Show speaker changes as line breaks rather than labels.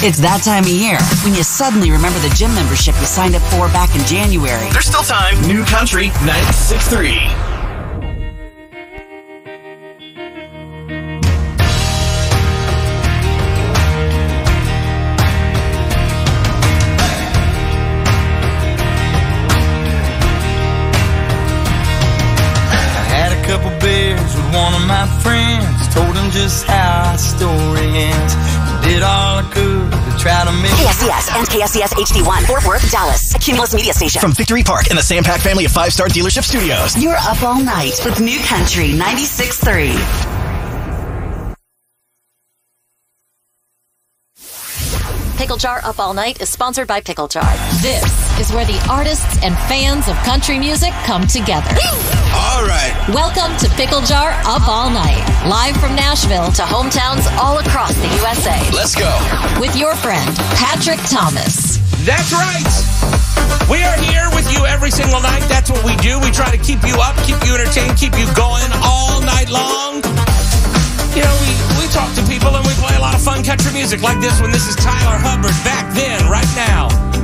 It's that time of year when you suddenly remember the gym membership you signed up for back in January.
There's still time. New Country 96.3.
One of my friends told him just how our story ends. Did all I could to try to make
KSCS and KSCS HD1, Fort Worth, Dallas, a Cumulus media station.
From Victory Park and the Sampac family of 5-star dealership studios.
You're up all night with New Country 96.3.
Picklejar Up All Night is sponsored by Picklejar. This is where the artists and fans of country music come together.
All right.
Welcome to Picklejar Up All Night. Live from Nashville to hometowns all across the USA.
Let's go.
With your friend, Patrick Thomas.
That's right. We are here with you every single night. That's what we do. We try to keep you up, keep you entertained, keep you going all night long. You know, we talk to people and we play a lot of fun country music like this one. This is Tyler Hubbard back then, right now.